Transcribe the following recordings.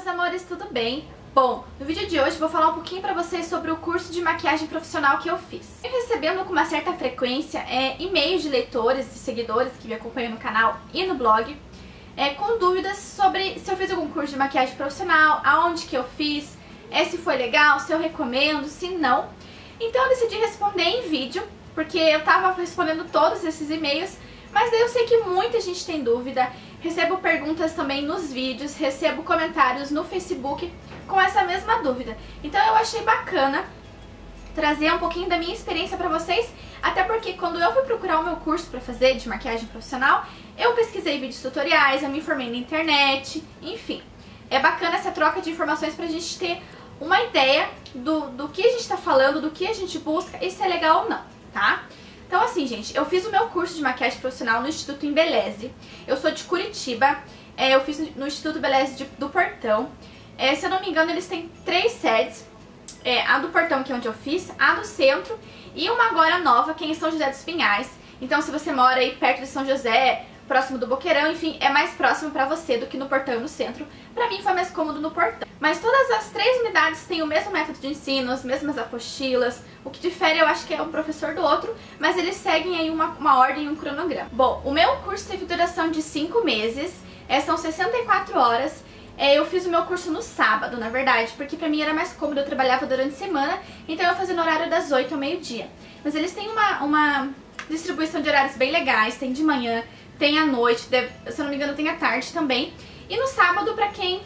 meus amores, tudo bem? Bom, no vídeo de hoje vou falar um pouquinho pra vocês sobre o curso de maquiagem profissional que eu fiz. Eu recebendo com uma certa frequência e-mails de leitores e seguidores que me acompanham no canal e no blog com dúvidas sobre se eu fiz algum curso de maquiagem profissional, aonde que eu fiz, se foi legal, se eu recomendo, se não. Então eu decidi responder em vídeo, porque eu tava respondendo todos esses e-mails, mas daí eu sei que muita gente tem dúvida, recebo perguntas também nos vídeos, recebo comentários no Facebook com essa mesma dúvida. Então eu achei bacana trazer um pouquinho da minha experiência pra vocês, até porque quando eu fui procurar o meu curso pra fazer de maquiagem profissional, eu pesquisei vídeos tutoriais, eu me informei na internet, enfim. É bacana essa troca de informações pra gente ter uma ideia do que a gente tá falando, do que a gente busca e se é legal ou não, tá? Então assim, gente, eu fiz o meu curso de maquiagem profissional no Instituto Embeleze. Eu sou de Curitiba, eu fiz no Instituto Embeleze do Portão. Se eu não me engano, eles têm 3 sedes. A do Portão, que é onde eu fiz, a do Centro e uma agora nova, que é em São José dos Pinhais. Então se você mora aí perto de São José, próximo do Boqueirão, enfim, é mais próximo pra você do que no Portão e no Centro. Pra mim foi mais cômodo no Portão. Mas todas as 3 unidades têm o mesmo método de ensino, as mesmas apostilas. O que difere eu acho que é um professor do outro, mas eles seguem aí uma ordem e um cronograma. Bom, o meu curso teve duração de 5 meses, são 64 horas. Eu fiz o meu curso no sábado, na verdade, porque pra mim era mais cômodo, eu trabalhava durante a semana, então eu fazia no horário das 8 ao meio-dia. Mas eles têm uma distribuição de horários bem legais, tem de manhã, tem à noite, se eu não me engano tem à tarde também. E no sábado pra quem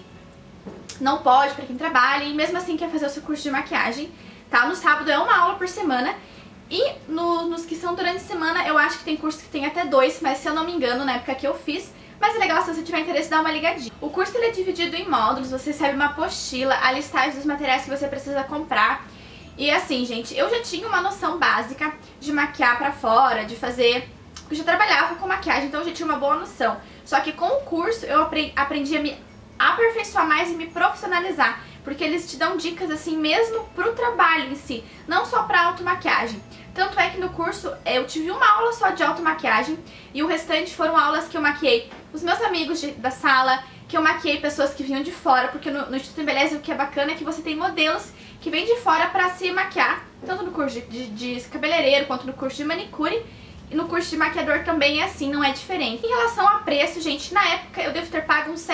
não pode, pra quem trabalha e mesmo assim quer fazer o seu curso de maquiagem, tá? No sábado é uma aula por semana. E nos que são durante a semana eu acho que tem curso que tem até 2, mas se eu não me engano na época que eu fiz, mas é legal se você tiver interesse dar uma ligadinha. O curso ele é dividido em módulos, você recebe uma apostila, a listagem dos materiais que você precisa comprar. E assim, gente, eu já tinha uma noção básica de maquiar pra fora, de fazer... Porque eu já trabalhava com maquiagem, então eu já tinha uma boa noção. Só que com o curso eu aprendi a me aperfeiçoar mais e me profissionalizar. Porque eles te dão dicas assim mesmo pro trabalho em si, não só pra automaquiagem. Tanto é que no curso eu tive uma aula só de automaquiagem e o restante foram aulas que eu maquiei os meus amigos da sala, que eu maquiei pessoas que vinham de fora, porque no Instituto Embeleze o que é bacana é que você tem modelos que vêm de fora pra se maquiar, tanto no curso de cabeleireiro quanto no curso de manicure. E no curso de maquiador também é assim, não é diferente. Em relação a preço, gente, na época eu devo ter pago uns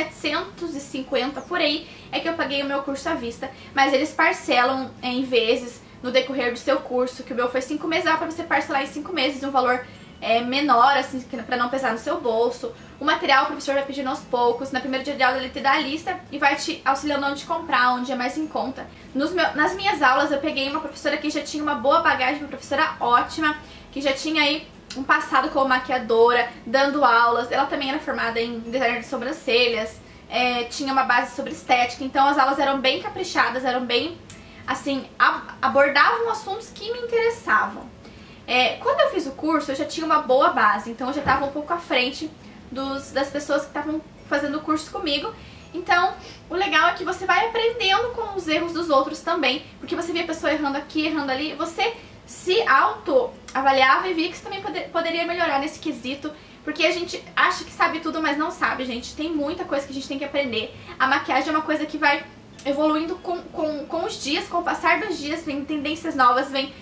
750 por aí, é que eu paguei o meu curso à vista, mas eles parcelam em vezes no decorrer do seu curso, que o meu foi 5 meses, dá pra você parcelar em 5 meses um valor menor, assim, pra não pesar no seu bolso. O material o professor vai pedindo aos poucos, no primeiro dia de aula ele te dá a lista e vai te auxiliando onde comprar, onde é mais em conta. Nas minhas aulas eu peguei uma professora que já tinha uma boa bagagem, uma professora ótima, que já tinha aí um passado como maquiadora, dando aulas. Ela também era formada em design de sobrancelhas, tinha uma base sobre estética, então as aulas eram bem caprichadas, eram bem, assim, abordavam assuntos que me interessavam. Quando eu fiz o curso, eu já tinha uma boa base, então eu já estava um pouco à frente das pessoas que estavam fazendo o curso comigo. Então, o legal é que você vai aprendendo com os erros dos outros também, porque você vê a pessoa errando aqui, errando ali, você se auto-avaliava e via que você também poderia melhorar nesse quesito, porque a gente acha que sabe tudo, mas não sabe, gente. Tem muita coisa que a gente tem que aprender. A maquiagem é uma coisa que vai evoluindo com os dias, com o passar dos dias, vem tendências novas, vem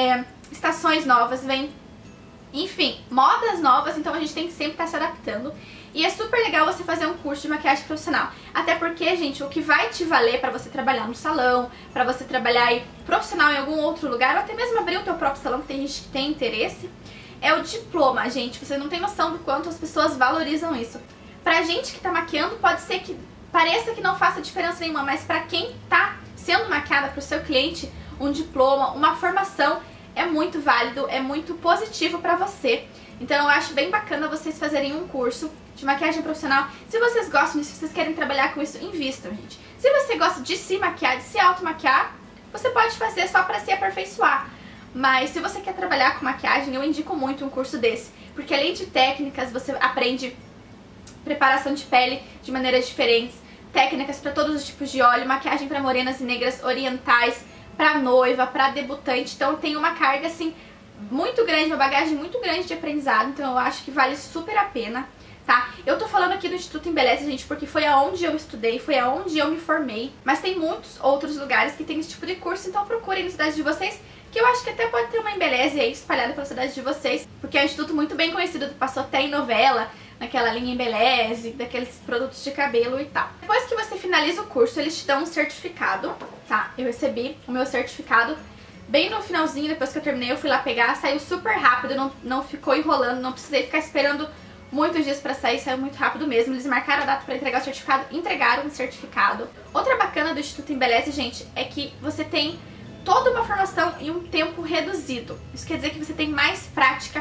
estações novas, vem, enfim, modas novas, então a gente tem que sempre estar se adaptando. E é super legal você fazer um curso de maquiagem profissional. Até porque, gente, o que vai te valer pra você trabalhar no salão, pra você trabalhar aí profissional em algum outro lugar, ou até mesmo abrir o teu próprio salão, que tem gente que tem interesse, é o diploma, gente. Você não tem noção do quanto as pessoas valorizam isso. Pra gente que tá maquiando, pode ser que pareça que não faça diferença nenhuma, mas pra quem tá sendo maquiada pro seu cliente, um diploma, uma formação é muito válido, é muito positivo pra você. Então eu acho bem bacana vocês fazerem um curso de maquiagem profissional. Se vocês gostam disso, se vocês querem trabalhar com isso, invistam, gente. Se você gosta de se maquiar, de se automaquiar, você pode fazer só pra se aperfeiçoar. Mas se você quer trabalhar com maquiagem, eu indico muito um curso desse. Porque além de técnicas, você aprende preparação de pele de maneiras diferentes, técnicas pra todos os tipos de óleo, maquiagem pra morenas e negras, orientais, pra noiva, pra debutante. Então tem uma carga assim muito grande, uma bagagem muito grande de aprendizado, então eu acho que vale super a pena. tá? Eu tô falando aqui do Instituto Embeleze, gente, porque foi aonde eu estudei, foi aonde eu me formei, mas tem muitos outros lugares que tem esse tipo de curso, então procurem na cidade de vocês, que eu acho que até pode ter uma Embeleze aí espalhada pela cidade de vocês, porque é um instituto muito bem conhecido, passou até em novela, naquela linha Embeleze, daqueles produtos de cabelo e tal. Depois que você finaliza o curso, eles te dão um certificado, tá? Eu recebi o meu certificado bem no finalzinho, depois que eu terminei, eu fui lá pegar, saiu super rápido, não ficou enrolando, não precisei ficar esperando muitos dias pra sair, saiu muito rápido mesmo. Eles marcaram a data pra entregar o certificado, entregaram o certificado. Outra bacana do Instituto Embeleze, gente, é que você tem toda uma formação em um tempo reduzido. Isso quer dizer que você tem mais prática.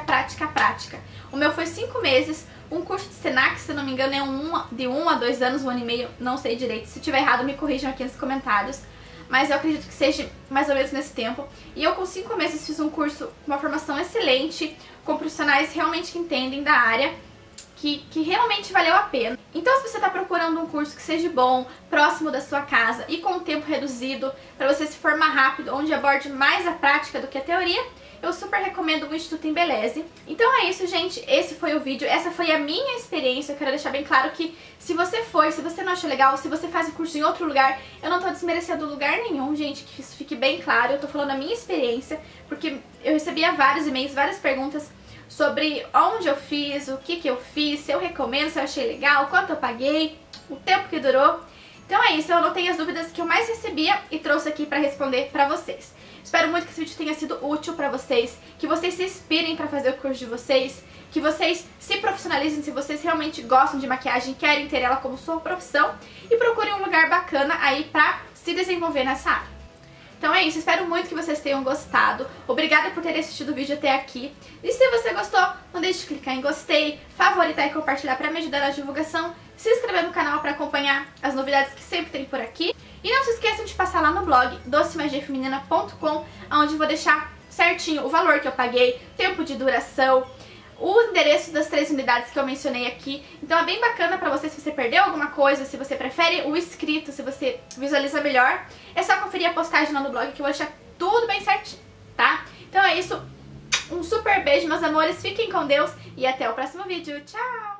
O meu foi 5 meses, um curso de Senac, se não me engano, é de 1 a 2 anos, 1 ano e meio, não sei direito. Se tiver errado, me corrijam aqui nos comentários. Mas eu acredito que seja mais ou menos nesse tempo. E eu com 5 meses fiz um curso, uma formação excelente, com profissionais realmente que entendem da área, que realmente valeu a pena. Então, se você está procurando um curso que seja bom, próximo da sua casa e com tempo reduzido, para você se formar rápido, onde aborde mais a prática do que a teoria, eu super recomendo o Instituto Embeleze. Então é isso, gente, esse foi o vídeo, essa foi a minha experiência. Eu quero deixar bem claro que se você foi, se você não achou legal, se você faz o curso em outro lugar, eu não tô desmerecendo lugar nenhum, gente, que isso fique bem claro. Eu tô falando a minha experiência, porque eu recebia vários e-mails, várias perguntas sobre onde eu fiz, o que eu fiz, se eu recomendo, se eu achei legal, quanto eu paguei, o tempo que durou. Então é isso, eu anotei as dúvidas que eu mais recebia e trouxe aqui pra responder pra vocês. Espero muito que esse vídeo tenha sido útil pra vocês, que vocês se inspirem pra fazer o curso de vocês, que vocês se profissionalizem se vocês realmente gostam de maquiagem, querem ter ela como sua profissão e procurem um lugar bacana aí pra se desenvolver nessa área. Então é isso, espero muito que vocês tenham gostado. Obrigada por terem assistido o vídeo até aqui. E se você gostou, não deixe de clicar em gostei, favoritar e compartilhar para me ajudar na divulgação. Se inscrever no canal para acompanhar as novidades que sempre tem por aqui. E não se esqueçam de passar lá no blog docemagiafeminina.com, onde eu vou deixar certinho o valor que eu paguei, tempo de duração, o endereço das 3 unidades que eu mencionei aqui. Então é bem bacana pra você, se você perdeu alguma coisa, se você prefere o escrito, se você visualiza melhor, é só conferir a postagem lá no blog que eu vou deixar tudo bem certinho, tá? Então é isso, um super beijo, meus amores, fiquem com Deus e até o próximo vídeo. Tchau!